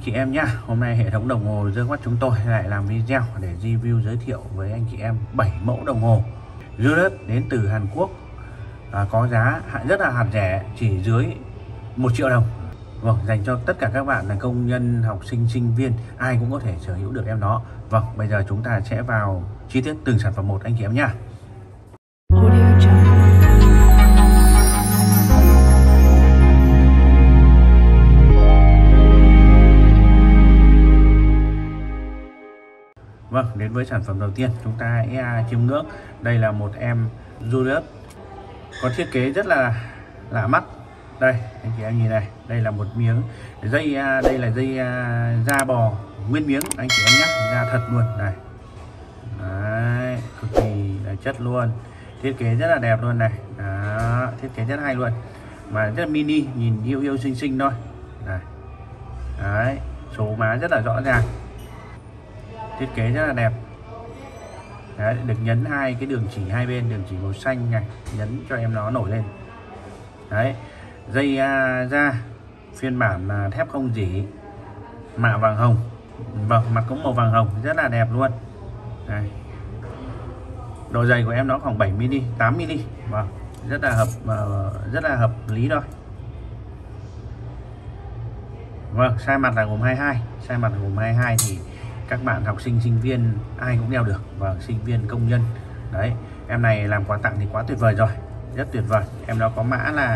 chị em nhá. Hôm nay hệ thống đồng hồ Dương Watt chúng tôi lại làm video để review giới thiệu với anh chị em 7 mẫu đồng hồ Julius đến từ Hàn Quốc, có giá rất là hạt rẻ, chỉ dưới 1 triệu đồng. Vâng, dành cho tất cả các bạn là công nhân, học sinh, sinh viên, ai cũng có thể sở hữu được em nó. Vâng, bây giờ chúng ta sẽ vào chi tiết từng sản phẩm một anh chị em nhá. Vâng, đến với sản phẩm đầu tiên chúng ta sẽ chiêm ngưỡng. Đây là một em Julius có thiết kế rất là lạ mắt. Đây anh chị em nhìn này, đây là một miếng dây, đây là dây da bò nguyên miếng anh chị em nhé, da thật luôn này. Đấy, cực kỳ là chất luôn, thiết kế rất là đẹp luôn này. Đó, thiết kế rất hay luôn, mà rất là mini, nhìn yêu yêu xinh xinh thôi này. Đấy, số má rất là rõ ràng, thiết kế rất là đẹp. Đấy, được nhấn hai cái đường chỉ hai bên, đường chỉ màu xanh này, nhấn cho em nó nổi lên. Đấy, dây da phiên bản là thép không rỉ, mạ vàng hồng. Vâng, mặt cũng màu vàng hồng, rất là đẹp luôn. Đây, độ dày của em nó khoảng 7 mm, 8 mm. Vâng, rất là hợp lý thôi. Vâng, size mặt là gồm 22, size mặt gồm 22 thì các bạn học sinh, sinh viên ai cũng đeo được. Và sinh viên, công nhân. Đấy, em này làm quà tặng thì quá tuyệt vời rồi, rất tuyệt vời. Em đó có mã là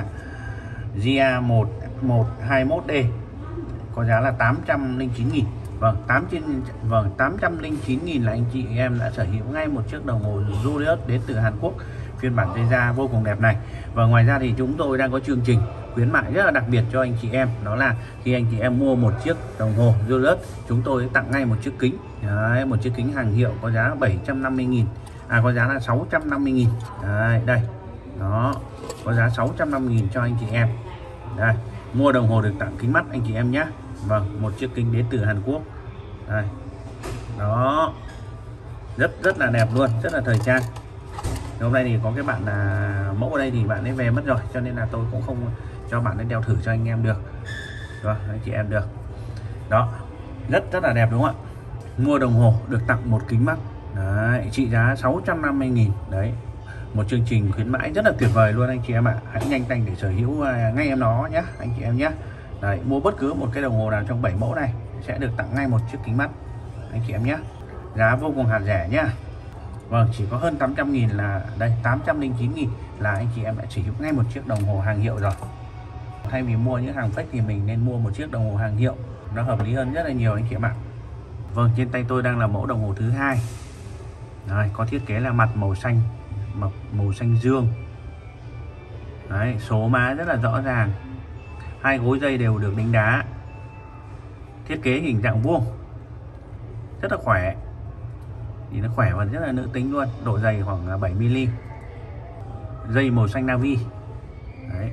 GA1121D, có giá là 809.000. Vâng, 809.000 là anh chị em đã sở hữu ngay một chiếc đồng hồ Julius đến từ Hàn Quốc, phiên bản dây da vô cùng đẹp này. Và ngoài ra thì chúng tôi đang có chương trình khuyến mại rất là đặc biệt cho anh chị em, đó là khi anh chị em mua một chiếc đồng hồ Julius, chúng tôi tặng ngay một chiếc kính. Đấy, một chiếc kính hàng hiệu có giá 750.000, có giá là 650.000. Đấy, đây đó, có giá 650.000 cho anh chị em. Đây, mua đồng hồ được tặng kính mắt anh chị em nhé. Vâng, một chiếc kính đến từ Hàn Quốc. Đây, đó, rất là đẹp luôn, rất là thời trang. Hôm nay thì có cái bạn là mẫu ở đây thì bạn ấy về mất rồi, cho nên là tôi cũng không cho bạn ấy đeo thử cho anh em được. Rồi, anh chị em được. Đó, rất là đẹp đúng không ạ? Mua đồng hồ được tặng một kính mắt. Đấy, trị giá 650.000. Đấy, một chương trình khuyến mãi rất là tuyệt vời luôn anh chị em ạ. Hãy nhanh tay để sở hữu ngay em nó nhé anh chị em nhé. Đấy, mua bất cứ một cái đồng hồ nào trong 7 mẫu này sẽ được tặng ngay một chiếc kính mắt anh chị em nhé. Giá vô cùng hạt rẻ nhá. Vâng, chỉ có hơn 800.000 là đây, 809.000 là anh chị em đã sở hữu ngay một chiếc đồng hồ hàng hiệu rồi. Thay vì mua những hàng fake thì mình nên mua một chiếc đồng hồ hàng hiệu, nó hợp lý hơn rất là nhiều anh chị em ạ. Vâng, trên tay tôi đang là mẫu đồng hồ thứ hai. Đấy, có thiết kế là mặt màu xanh, màu xanh dương. Đấy, số má rất là rõ ràng, hai gối dây đều được đính đá, thiết kế hình dạng vuông, rất là khỏe, thì nó khỏe và rất là nữ tính luôn. Độ dày khoảng 7 mm, dây màu xanh navy. Đấy,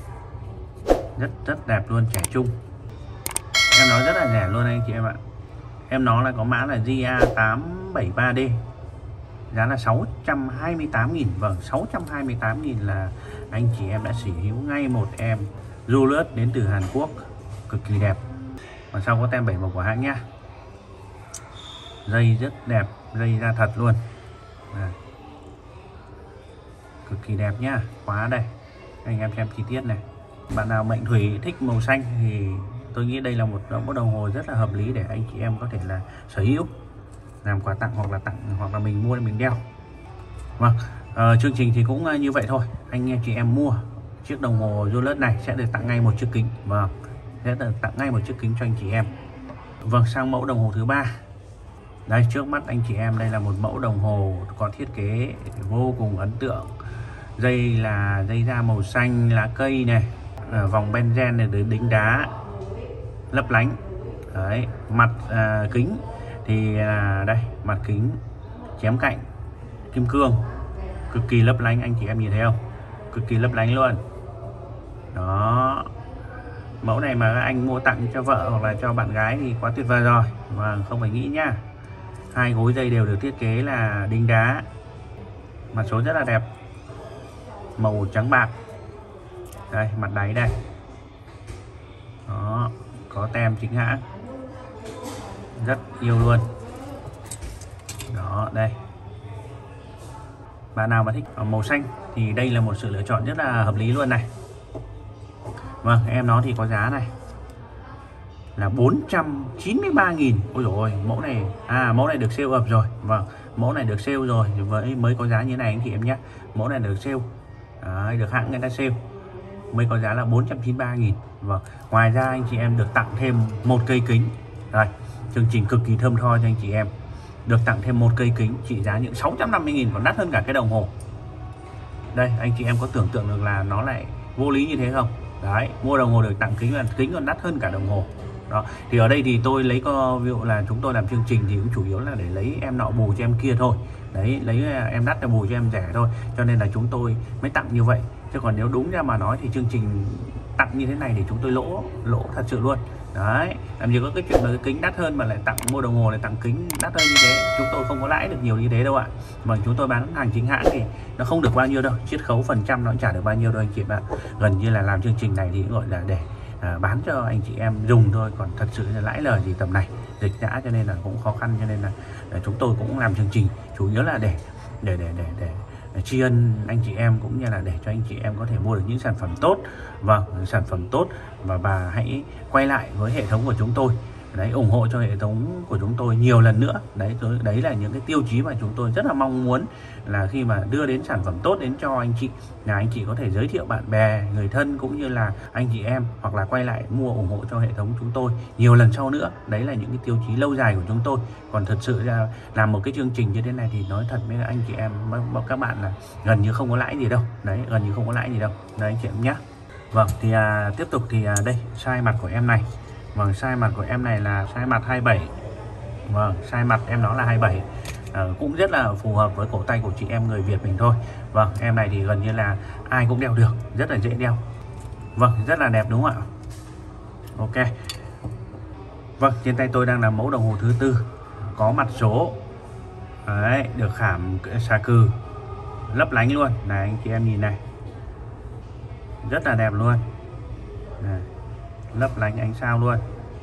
rất đẹp luôn, trẻ trung. Em nó rất là rẻ luôn anh chị em ạ. Em nó là có mã là GA873D, giá là 628.000. Vâng, 628.000 là anh chị em đã sở hữu ngay một em Julius đến từ Hàn Quốc, cực kỳ đẹp. Và sau có tem 7 màu của hãng nhá. Dây rất đẹp, dây da thật luôn. Cực kỳ đẹp nhá. Khóa đây, anh em xem chi tiết này. Bạn nào mệnh thủy thích màu xanh thì tôi nghĩ đây là một mẫu đồng hồ rất là hợp lý để anh chị em có thể là sở hữu, làm quà tặng hoặc là mình mua để mình đeo. Vâng, chương trình thì cũng như vậy thôi. Anh em chị em mua chiếc đồng hồ Julius này sẽ được tặng ngay một chiếc kính. Vâng, sẽ được tặng ngay một chiếc kính cho anh chị em. Vâng, sang mẫu đồng hồ thứ ba. Đây, trước mắt anh chị em đây là một mẫu đồng hồ có thiết kế vô cùng ấn tượng. Dây là dây da màu xanh lá cây này, vòng benzen này được đính đá lấp lánh. Đấy, mặt kính thì là đây, mặt kính chém cạnh kim cương, cực kỳ lấp lánh anh chị em nhìn thấy không, cực kỳ lấp lánh luôn. Đó, mẫu này mà anh mua tặng cho vợ hoặc là cho bạn gái thì quá tuyệt vời rồi. Và không phải nghĩ nhá. Hai gối dây đều được thiết kế là đính đá, mặt số rất là đẹp, màu trắng bạc. Đây, mặt đáy đây. Đó, có tem chính hãng. rất yêu luôn. Đó, đây. Bạn nào mà thích màu xanh thì đây là một sự lựa chọn rất là hợp lý luôn này. Vâng, em nó thì có giá này là 493.000. Ôi dồi ôi, mẫu này mẫu này được sale ập rồi. Vâng, mẫu này được sale rồi với mới có giá như này anh chị em nhé. Mẫu này được sale. Đấy, được hãng người ta sale mới có giá là 493.000. Vâng, ngoài ra anh chị em được tặng thêm một cây kính. Đây, chương trình cực kỳ thơm tho cho anh chị em. Được tặng thêm một cây kính trị giá những 650.000, còn đắt hơn cả cái đồng hồ. Đây, anh chị em có tưởng tượng được là nó lại vô lý như thế không? Đấy, mua đồng hồ được tặng kính là kính còn đắt hơn cả đồng hồ. Đó, thì ở đây thì tôi lấy ví dụ là chúng tôi làm chương trình thì cũng chủ yếu là để lấy em nọ bù cho em kia thôi. Đấy, lấy em đắt là bù cho em rẻ thôi. Cho nên là chúng tôi mới tặng như vậy. Chứ còn nếu đúng ra mà nói thì chương trình tặng như thế này thì chúng tôi lỗ thật sự luôn. Đấy, làm gì có cái chuyện là cái kính đắt hơn mà lại tặng, mua đồng hồ lại tặng kính đắt hơn như thế. Chúng tôi không có lãi được nhiều như thế đâu ạ. Mà chúng tôi bán hàng chính hãng thì nó không được bao nhiêu đâu, chiết khấu phần trăm nó cũng chả được bao nhiêu đâu anh chị ạ. Gần như là làm chương trình này thì gọi là để bán cho anh chị em dùng thôi, còn thật sự là lãi lời gì tầm này, dịch đã, cho nên là cũng khó khăn. Cho nên là chúng tôi cũng làm chương trình chủ yếu là để tri ân anh chị em, cũng như là để cho anh chị em có thể mua được những sản phẩm tốt. Vâng, sản phẩm tốt và hãy quay lại với hệ thống của chúng tôi. Đấy, ủng hộ cho hệ thống của chúng tôi nhiều lần nữa. Đấy là những cái tiêu chí mà chúng tôi rất là mong muốn, là khi mà đưa đến sản phẩm tốt đến cho anh chị, là anh chị có thể giới thiệu bạn bè, người thân cũng như là anh chị em, hoặc là quay lại mua ủng hộ cho hệ thống chúng tôi nhiều lần sau nữa. Đấy là những cái tiêu chí lâu dài của chúng tôi. Còn thật sự ra làm một cái chương trình như thế này thì nói thật với anh chị em, các bạn là gần như không có lãi gì đâu. Đấy, gần như không có lãi gì đâu. Đấy anh chị em nhé. Vâng, thì tiếp tục thì đây, size mặt của em này. Vâng, size mặt của em này là size mặt 27. Vâng, size mặt em nó là 27. Cũng rất là phù hợp với cổ tay của chị em người Việt mình thôi. Vâng, em này thì gần như là ai cũng đeo được, rất là dễ đeo. Vâng, rất là đẹp đúng không ạ? Ok. Vâng, trên tay tôi đang là mẫu đồng hồ thứ tư, có mặt số. Đấy, được khảm xà cừ lấp lánh luôn. Này anh chị em nhìn này, rất là đẹp luôn này, lấp lánh ánh sao luôn.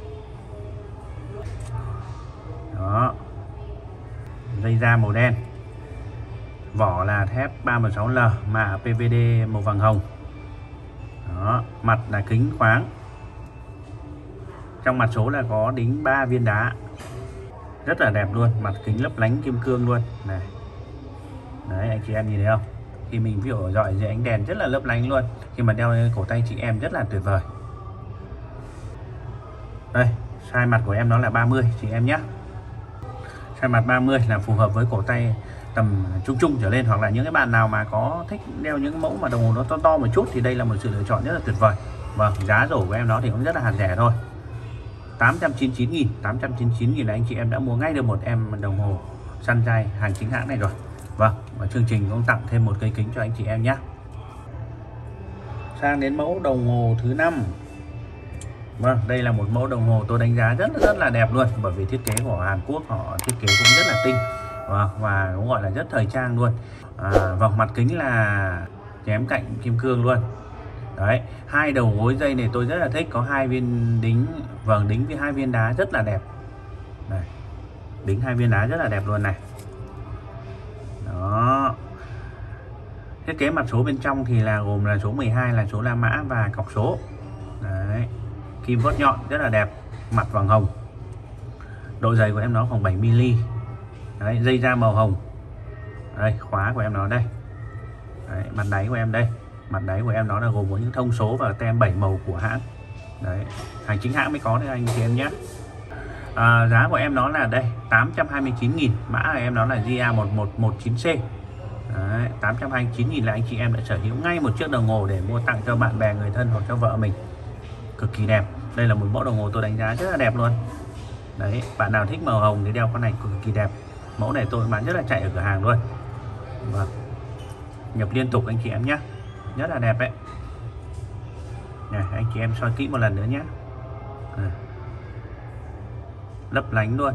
Đó, dây da màu đen, vỏ là thép 316L, mạ PVD màu vàng hồng. Đó, mặt là kính khoáng, trong mặt số là có đính 3 viên đá, rất là đẹp luôn, mặt kính lấp lánh kim cương luôn này. Đấy, anh chị em nhìn thấy không? Khi mình ví dụ dọi dưới ánh đèn rất là lấp lánh luôn. Khi mà đeo cổ tay chị em rất là tuyệt vời. Đây, size mặt của em nó là 30 chị em nhé. Size mặt 30 là phù hợp với cổ tay tầm trung trở lên, hoặc là những cái bạn nào mà có thích đeo những mẫu mà đồng hồ nó to to một chút thì đây là một sự lựa chọn rất là tuyệt vời. Vâng, giá rổ của em nó thì cũng rất là hạt rẻ thôi. 899.000, 899.000 là anh chị em đã mua ngay được một em đồng hồ Sunshine hàng chính hãng này rồi. Vâng, và chương trình cũng tặng thêm một cây kính cho anh chị em nhé. Sang đến mẫu đồng hồ thứ 5. Vâng, đây là một mẫu đồng hồ tôi đánh giá rất là đẹp luôn, bởi vì thiết kế của Hàn Quốc họ thiết kế cũng rất là tinh và cũng gọi là rất thời trang luôn. Vòng mặt kính là chém cạnh kim cương luôn. Đấy, hai đầu gối dây này tôi rất là thích, có 2 viên đính, vâng, đính với 2 viên đá rất là đẹp. Này, đính 2 viên đá rất là đẹp luôn này. Đó, thiết kế mặt số bên trong thì là gồm là số 12 là số La Mã và cọc số. Đấy, kim vót nhọn rất là đẹp, mặt vàng hồng. Độ dày của em nó khoảng 7mm. Đấy, dây da màu hồng. Đây, khóa của em nó đây. Đấy, mặt đáy của em đây. Mặt đáy của em nó là gồm có những thông số và tem 7 màu của hãng. Đấy, hàng chính hãng mới có đấy anh chị em nhé. Giá của em nó là đây 829.000, mã của em nó là GA1119C. Đấy, 829.000 là anh chị em đã sở hữu ngay một chiếc đồng hồ để mua tặng cho bạn bè, người thân hoặc cho vợ mình. Cực kỳ đẹp. Đây là một mẫu đồng hồ tôi đánh giá rất là đẹp luôn. Đấy, bạn nào thích màu hồng thì đeo con này cực kỳ đẹp. Mẫu này tôi bán rất là chạy ở cửa hàng luôn. Vâng, nhập liên tục anh chị em nhé, rất là đẹp đấy. Này, anh chị em soi kỹ một lần nữa nhé. Lấp lánh luôn.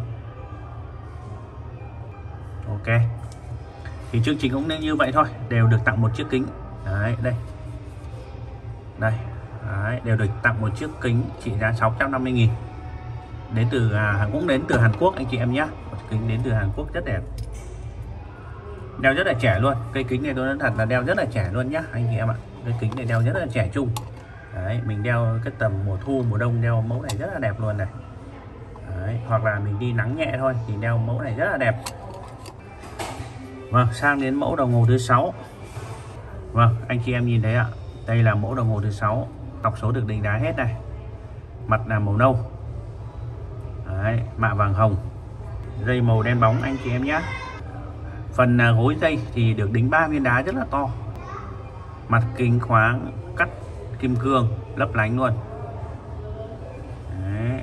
Ok, thì chương trình cũng nên như vậy thôi, đều được tặng một chiếc kính. Đấy, đây. Đấy, đều được tặng một chiếc kính trị giá 650.000. đến từ cũng đến từ Hàn Quốc anh chị em nhé. Kính đến từ Hàn Quốc rất đẹp, đeo rất là trẻ luôn. Cây kính này tôi nói thật là đeo rất là trẻ luôn nhá anh chị em ạ. Cây kính này đeo rất là trẻ trung. Đấy, mình đeo cái tầm mùa thu mùa đông đeo mẫu này rất là đẹp luôn này. Đấy, hoặc là mình đi nắng nhẹ thôi thì đeo mẫu này rất là đẹp. Vâng, sang đến mẫu đồng hồ thứ 6. Vâng, anh chị em nhìn thấy ạ, đây là mẫu đồng hồ thứ 6, cọc số được đánh đá hết này, mặt là màu nâu. Đấy, mạ vàng hồng, dây màu đen bóng anh chị em nhé. Phần gối dây thì được đính 3 viên đá rất là to, mặt kính khoáng cắt kim cương lấp lánh luôn. Đấy,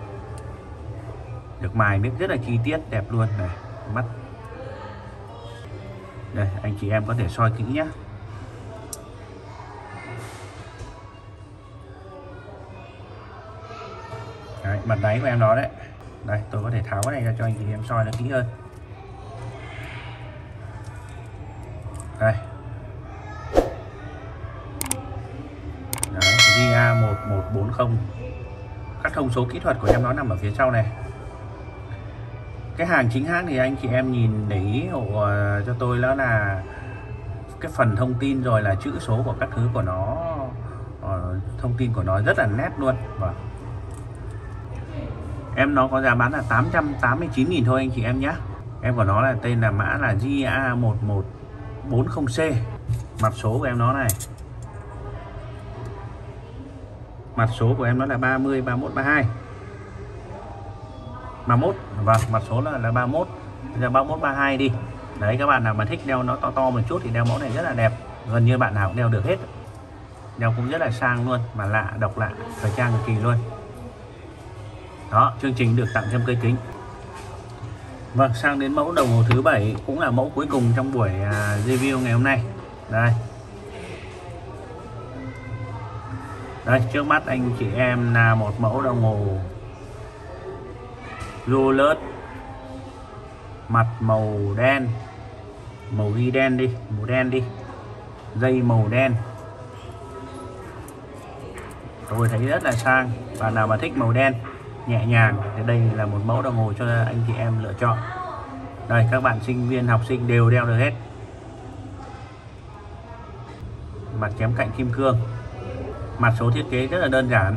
được mài miếc rất là chi tiết đẹp luôn này. Mắt đây anh chị em có thể soi kỹ nhé. Đấy, mặt đáy của em đó đấy. Đây tôi có thể tháo cái này ra cho anh chị em soi nó kỹ hơn. Đây GA1140. Các thông số kỹ thuật của em nó nằm ở phía sau này. Cái hàng chính hãng thì anh chị em nhìn để ý hộ cho tôi đó là cái phần thông tin rồi là chữ số của các thứ của nó, thông tin của nó rất là nét luôn. Vâng, em nó có giá bán là 889.000 thôi anh chị em nhé. Em của nó là tên là mã là GA1140C. Mặt số của em nó này, mặt số của em nó là 30 31 32 31. Vâng, mặt số là 31, giờ 31 32 đi. Đấy, các bạn nào mà thích đeo nó to to một chút thì đeo mẫu này rất là đẹp, gần như bạn nào cũng đeo được hết. Đeo cũng rất là sang luôn, mà lạ, độc lạ, thời trang cực kỳ luôn. Đó, chương trình được tặng thêm cây kính. Vâng, sang đến mẫu đồng hồ thứ 7, cũng là mẫu cuối cùng trong buổi review ngày hôm nay. Đây, đây trước mắt anh chị em là một mẫu đồng hồ Rolex, mặt màu đen, màu ghi đen đi, màu đen đi, dây màu đen. Tôi thấy rất là sang. Bạn nào mà thích màu đen nhẹ nhàng thì đây là một mẫu đồng hồ cho anh chị em lựa chọn. Đây, các bạn sinh viên học sinh đều đeo được hết. Mặt chém cạnh kim cương, mặt số thiết kế rất là đơn giản.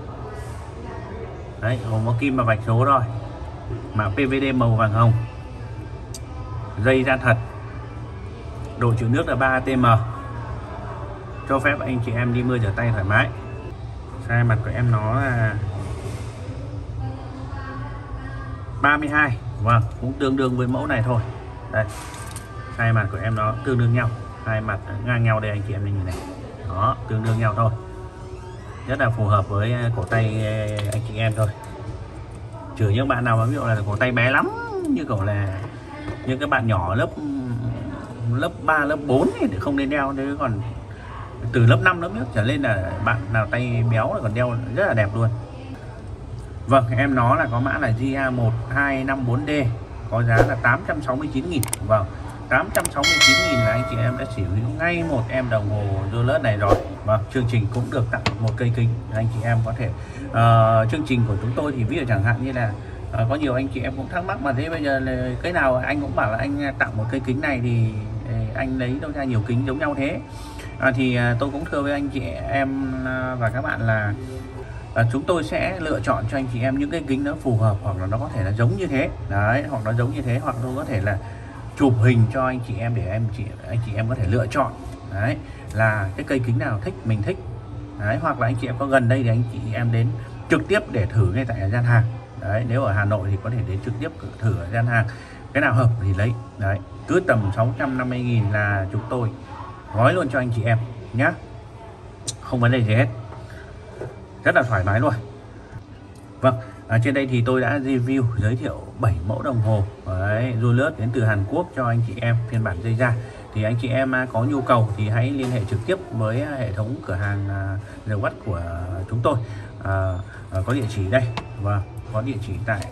Đấy, gồm có kim và vạch số rồi, mã PVD màu vàng hồng, dây da thật, độ chịu nước là 3 atm, cho phép anh chị em đi mưa rửa tay thoải mái. Size mặt của em nó là 32. Vâng, cũng tương đương với mẫu này thôi. Đây, size mặt của em nó tương đương nhau, hai mặt ngang nhau đây anh chị em nhìn này. Đó, tương đương nhau thôi, rất là phù hợp với cổ tay anh chị em thôi. Trừ những bạn nào mà ví dụ là cổ tay bé lắm, như kiểu là những các bạn nhỏ lớp 3, lớp 4 thì không nên đeo. Thế còn từ lớp 5 lớp nước trở lên là bạn nào tay béo là còn đeo rất là đẹp luôn. Vâng, em nó là có mã là GA1254D, có giá là 869.000. Vâng, 869.000 là anh chị em đã sở hữu ngay một em đồng hồ Rolex này rồi. Vâng, chương trình cũng được tặng một cây kính. Anh chị em có thể chương trình của chúng tôi thì ví dụ chẳng hạn như là có nhiều anh chị em cũng thắc mắc mà thế bây giờ là cái nào anh cũng bảo là anh tặng một cây kính này thì anh lấy đâu ra nhiều kính giống nhau thế. Thì tôi cũng thưa với anh chị em và các bạn là chúng tôi sẽ lựa chọn cho anh chị em những cái kính nó phù hợp, hoặc là nó có thể là giống như thế đấy, hoặc nó giống như thế, hoặc tôi có thể là chụp hình cho anh chị em để anh chị em có thể lựa chọn đấy là cái cây kính nào thích mình thích đấy, hoặc là anh chị em có gần đây thì anh chị em đến trực tiếp để thử ngay tại gian hàng đấy. Nếu ở Hà Nội thì có thể đến trực tiếp thử ở gian hàng, cái nào hợp thì lấy đấy. Cứ tầm 650.000 là chúng tôi gói luôn cho anh chị em nhá, không vấn đề gì hết, rất là thoải mái luôn. Vâng, trên đây thì tôi đã review giới thiệu 7 mẫu đồng hồ Rolex đến từ Hàn Quốc cho anh chị em phiên bản dây da. Thì anh chị em có nhu cầu thì hãy liên hệ trực tiếp với hệ thống cửa hàng The Watch của chúng tôi. Có địa chỉ đây, và có địa chỉ tại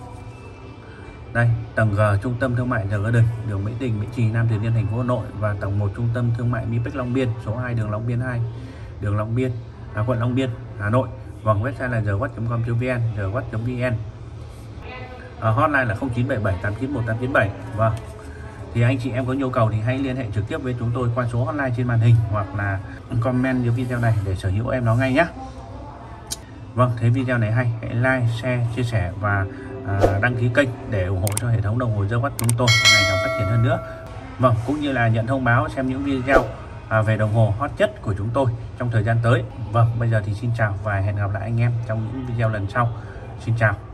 đây tầng G trung tâm thương mại The Garden, đường Mỹ Đình, Mỹ Trì, Nam Từ Liêm, thành phố Hà Nội, và tầng 1 trung tâm thương mại Mi-Bách Long Biên, số 2 đường Long Biên 2, đường Long Biên, quận Long Biên, Hà Nội. Vâng, website là thewatch.com.vn, thewatch.vn. hotline là 0977 891 897. Vâng, thì anh chị em có nhu cầu thì hãy liên hệ trực tiếp với chúng tôi qua số hotline trên màn hình hoặc là comment dưới video này để sở hữu em nó ngay nhé. Vâng, thấy video này hay hãy like, share, chia sẻ và đăng ký kênh để ủng hộ cho hệ thống đồng hồ Giờ Watt chúng tôi ngày càng phát triển hơn nữa. Vâng, cũng như là nhận thông báo xem những video về đồng hồ hot nhất của chúng tôi trong thời gian tới. Vâng, bây giờ thì xin chào và hẹn gặp lại anh em trong những video lần sau. Xin chào.